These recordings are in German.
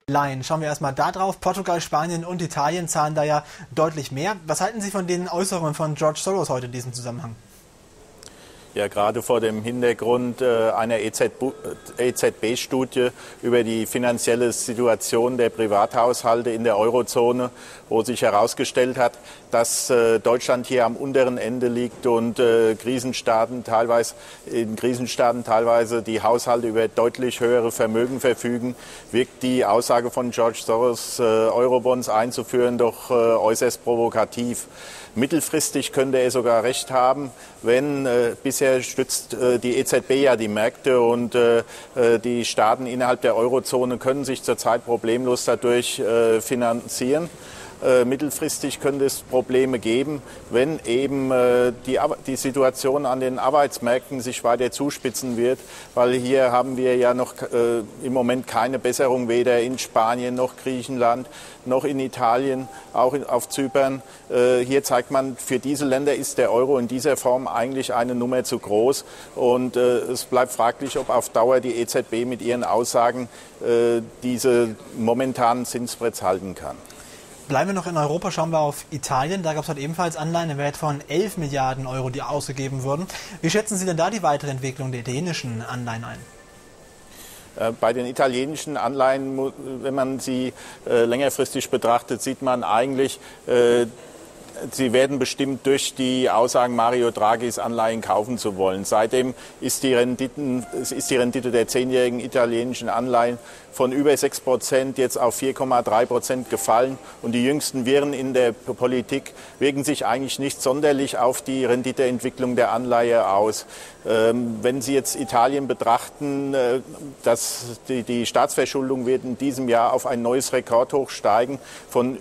Leihen. Schauen wir erstmal da drauf. Portugal, Spanien und Italien zahlen da ja deutlich mehr. Was halten Sie von den Äußerungen von George Soros heute in diesem Zusammenhang? Ja, gerade vor dem Hintergrund einer EZB-Studie über die finanzielle Situation der Privathaushalte in der Eurozone, wo sich herausgestellt hat, dass Deutschland hier am unteren Ende liegt und in Krisenstaaten teilweise die Haushalte über deutlich höhere Vermögen verfügen, wirkt die Aussage von George Soros, Eurobonds einzuführen, doch äußerst provokativ. Mittelfristig könnte er sogar recht haben, wenn bisher stützt die EZB ja die Märkte und die Staaten innerhalb der Eurozone können sich zurzeit problemlos dadurch finanzieren. Mittelfristig könnte es Probleme geben, wenn eben die Situation an den Arbeitsmärkten sich weiter zuspitzen wird, weil hier haben wir ja noch im Moment keine Besserung, weder in Spanien noch Griechenland noch in Italien, auch auf Zypern. Hier zeigt man, für diese Länder ist der Euro in dieser Form eigentlich eine Nummer zu groß und es bleibt fraglich, ob auf Dauer die EZB mit ihren Aussagen diese momentanen Zinsbretts halten kann. Bleiben wir noch in Europa, schauen wir auf Italien. Da gab es heute ebenfalls Anleihen im Wert von 11 Milliarden Euro, die ausgegeben wurden. Wie schätzen Sie denn da die weitere Entwicklung der italienischen Anleihen ein? Bei den italienischen Anleihen, wenn man sie längerfristig betrachtet, sieht man eigentlich, sie werden bestimmt durch die Aussagen Mario Draghis, Anleihen kaufen zu wollen. Seitdem ist die Rendite der 10-jährigen italienischen Anleihen von über 6% jetzt auf 4,3% gefallen. Und die jüngsten Wirren in der Politik wirken sich eigentlich nicht sonderlich auf die Renditeentwicklung der Anleihe aus. Wenn Sie jetzt Italien betrachten, dass die Staatsverschuldung wird in diesem Jahr auf ein neues Rekordhoch steigen von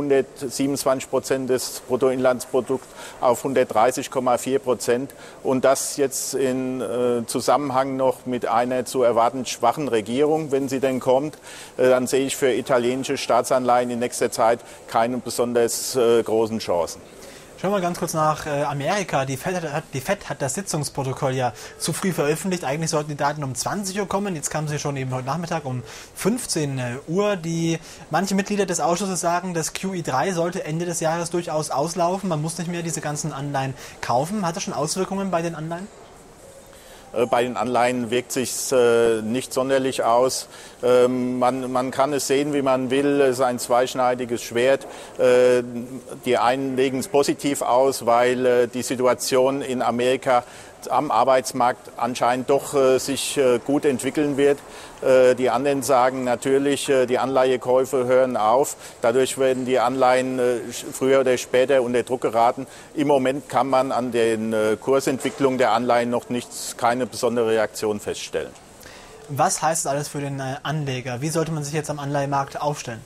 127% des Bruttoinlandsprodukts auf 130,4%. Und das jetzt in Zusammenhang noch mit einer zu erwartend schwachen Regierung, wenn sie denn kommt, dann sehe ich für italienische Staatsanleihen in nächster Zeit keine besonders großen Chancen. Schauen wir ganz kurz nach Amerika. Die Fed hat das Sitzungsprotokoll ja zu früh veröffentlicht. Eigentlich sollten die Daten um 20 Uhr kommen. Jetzt kamen sie schon eben heute Nachmittag um 15 Uhr. Manche Mitglieder des Ausschusses sagen, das QE3 sollte Ende des Jahres durchaus auslaufen. Man muss nicht mehr diese ganzen Anleihen kaufen. Hat das schon Auswirkungen bei den Anleihen? Bei den Anleihen wirkt sich nicht sonderlich aus. Man kann es sehen, wie man will. Es ist ein zweischneidiges Schwert. Die einen legen es positiv aus, weil die Situation in Amerika am Arbeitsmarkt anscheinend doch sich gut entwickeln wird. Die anderen sagen natürlich, die Anleihekäufe hören auf. Dadurch werden die Anleihen früher oder später unter Druck geraten. Im Moment kann man an den Kursentwicklungen der Anleihen noch keine besondere Reaktion feststellen. Was heißt das alles für den Anleger? Wie sollte man sich jetzt am Anleihemarkt aufstellen?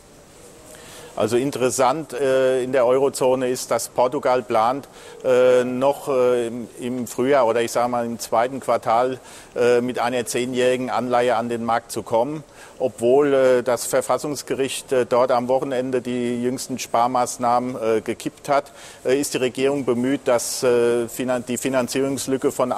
Also interessant in der Eurozone ist, dass Portugal plant, noch im Frühjahr oder ich sage mal im zweiten Quartal mit einer 10-jährigen Anleihe an den Markt zu kommen. Obwohl das Verfassungsgericht dort am Wochenende die jüngsten Sparmaßnahmen gekippt hat, ist die Regierung bemüht, die Finanzierungslücke von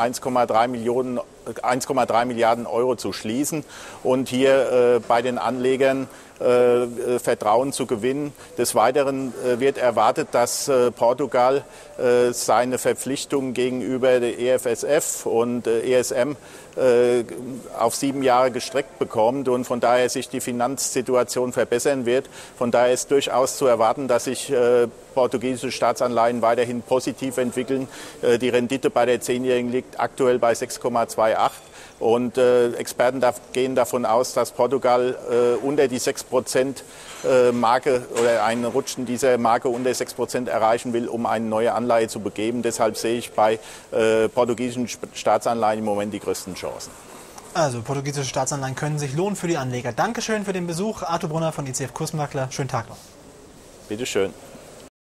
1,3 Milliarden Euro zu schließen und hier bei den Anlegern Vertrauen zu gewinnen. Des Weiteren wird erwartet, dass Portugal seine Verpflichtungen gegenüber der EFSF und ESM auf 7 Jahre gestreckt bekommt und von daher sich die Finanzsituation verbessern wird. Von daher ist durchaus zu erwarten, dass sich portugiesische Staatsanleihen weiterhin positiv entwickeln. Die Rendite bei der 10-jährigen liegt aktuell bei 6,28. Und Experten gehen davon aus, dass Portugal unter die 6% Marke oder einen Rutschen dieser Marke unter 6% erreichen will, um eine neue Anleihe zu begeben. Deshalb sehe ich bei portugiesischen Staatsanleihen im Moment die größten Chancen. Also portugiesische Staatsanleihen können sich lohnen für die Anleger. Dankeschön für den Besuch. Arthur Brunner von ICF Kursmakler. Schönen Tag noch. Bitte schön.